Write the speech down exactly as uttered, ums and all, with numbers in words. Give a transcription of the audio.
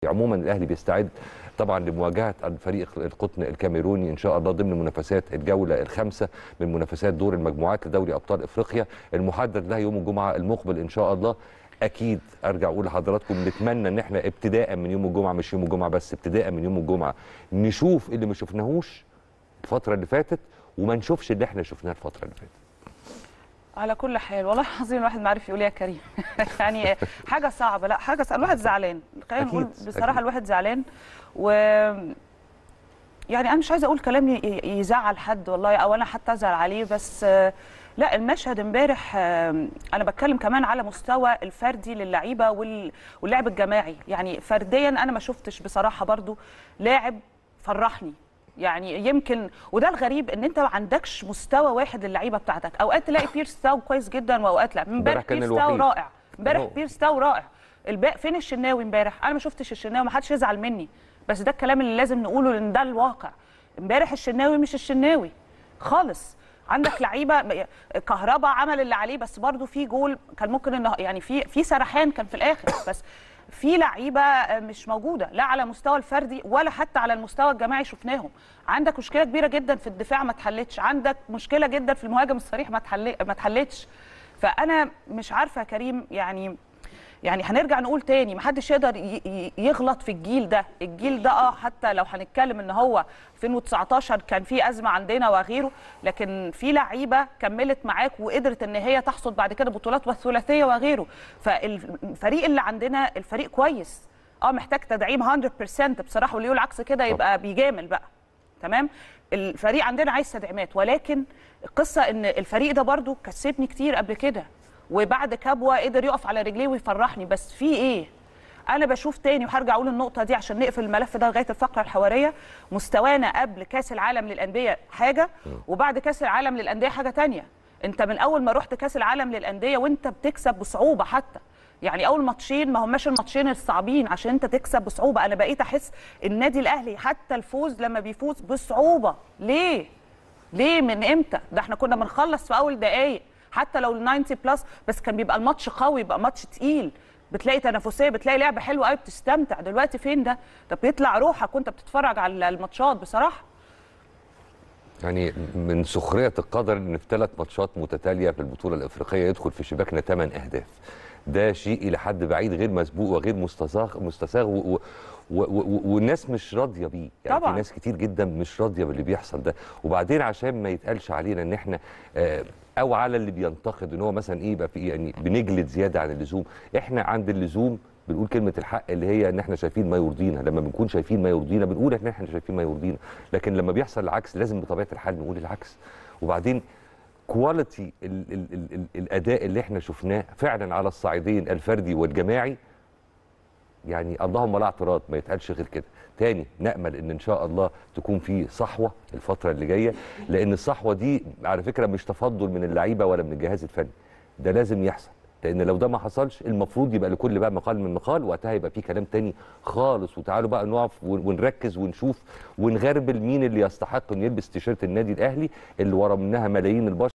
عموما الاهلي بيستعد طبعا لمواجهه الفريق القطن الكاميروني ان شاء الله ضمن منافسات الجوله الخامسه من منافسات دور المجموعات لدوري ابطال افريقيا المحدد لها يوم الجمعه المقبل ان شاء الله. اكيد ارجع اقول لحضراتكم نتمنى ان احنا ابتداء من يوم الجمعه، مش يوم الجمعه بس، ابتداء من يوم الجمعه نشوف اللي ما شفناهوش الفتره اللي فاتت وما نشوفش اللي احنا شفناه الفتره اللي فاتت. على كل حال والله العظيم الواحد ما عارف يقول ايه يا كريم. يعني حاجه صعبه، لا حاجه صعبة. الواحد زعلان، خلينا نقول بصراحه أكيد. الواحد زعلان و يعني انا مش عايزه اقول كلام يزعل حد والله، او انا حتى ازعل عليه، بس لا المشهد امبارح انا بتكلم كمان على مستوى الفردي للعيبه واللعب الجماعي. يعني فرديا انا ما شفتش بصراحه برضو لاعب فرحني، يعني يمكن وده الغريب ان انت ما عندكش مستوى واحد للعيبه بتاعتك. اوقات تلاقي بيرس تاو كويس جدا واوقات لا. امبارح بيرس تاو رائع، امبارح بيرس تاو رائع. الباقي فين الشناوي امبارح؟ انا ما شفتش الشناوي، ما حدش يزعل مني، بس ده الكلام اللي لازم نقوله لان ده الواقع. امبارح الشناوي مش الشناوي خالص. عندك لعيبه كهربا عمل اللي عليه، بس برضو في جول كان ممكن انه يعني في في سرحان كان في الاخر، بس في لعيبه مش موجوده لا على المستوى الفردي ولا حتى على المستوى الجماعي شفناهم. عندك مشكله كبيره جدا في الدفاع ما اتحلتش، عندك مشكله جدا في المهاجم الصريح ما اتحلتش. فانا مش عارفه يا كريم، يعني يعني هنرجع نقول تاني محدش يقدر يغلط في الجيل ده. الجيل ده اه حتى لو هنتكلم ان هو ألفين وتسعتاشر كان في ازمه عندنا وغيره، لكن في لعيبه كملت معاك وقدرت ان هي تحصد بعد كده بطولات والثلاثيه وغيره. فالفريق اللي عندنا الفريق كويس، اه محتاج تدعيم مية بالمية بصراحه، واللي يقول عكس كده يبقى بيجامل بقى. تمام، الفريق عندنا عايز تدعيمات، ولكن القصه ان الفريق ده برضو كسبني كتير قبل كده، وبعد كبوه قدر يقف على رجليه ويفرحني. بس في ايه؟ انا بشوف تاني وهرجع اقول النقطه دي عشان نقفل الملف ده لغايه الفقره الحواريه. مستوانا قبل كاس العالم للانديه حاجه، وبعد كاس العالم للانديه حاجه تانية. انت من اول ما رحت كاس العالم للانديه وانت بتكسب بصعوبه، حتى يعني اول ماتشين ما هماش الماتشين الصعبين عشان انت تكسب بصعوبه. انا بقيت احس النادي الاهلي حتى الفوز لما بيفوز بصعوبه. ليه؟ ليه؟ من امتى؟ ده احنا كنا بنخلص في اول دقائق حتى لو ال تسعين بلس، بس كان بيبقى الماتش قوي، يبقى ماتش تقيل، بتلاقي تنافسيه، بتلاقي لعبه حلوه قوي، بتستمتع. دلوقتي فين ده؟ ده بيطلع روحك وانت بتتفرج على الماتشات بصراحه. يعني من سخريه القدر ان في ثلاث ماتشات متتاليه في البطوله الافريقيه يدخل في شباكنا ثمان اهداف. ده شيء الى حد بعيد غير مسبوق وغير مستساغ مستساغ و... و... و... والناس مش راضيه بيه. يعني طبعا في ناس كتير جدا مش راضيه باللي بيحصل ده. وبعدين عشان ما يتقالش علينا ان احنا آه او على اللي بينتقد ان هو مثلا ايه يبقى في يعني بنجلد زياده عن اللزوم، احنا عند اللزوم بنقول كلمه الحق اللي هي ان احنا شايفين ما يرضينا. لما بنكون شايفين ما يرضينا بنقول ان احنا شايفين ما يرضينا، لكن لما بيحصل العكس لازم بطبيعه الحال نقول العكس. وبعدين كواليتي ال ال ال ال الاداء اللي احنا شفناه فعلا على الصعيدين الفردي والجماعي، يعني اللهم لا اعتراض، ما يتقالش غير كده. تاني نأمل ان ان شاء الله تكون في صحوه الفتره اللي جايه، لان الصحوه دي على فكره مش تفضل من اللعيبه ولا من الجهاز الفني، ده لازم يحصل. لان لو ده ما حصلش المفروض يبقى لكل بقى مقال من مقال، وقتها يبقى في كلام تاني خالص. وتعالوا بقى نقف ونركز ونشوف ونغربل مين اللي يستحق انه يلبس تيشيرت النادي الاهلي اللي ورا منها ملايين البشر.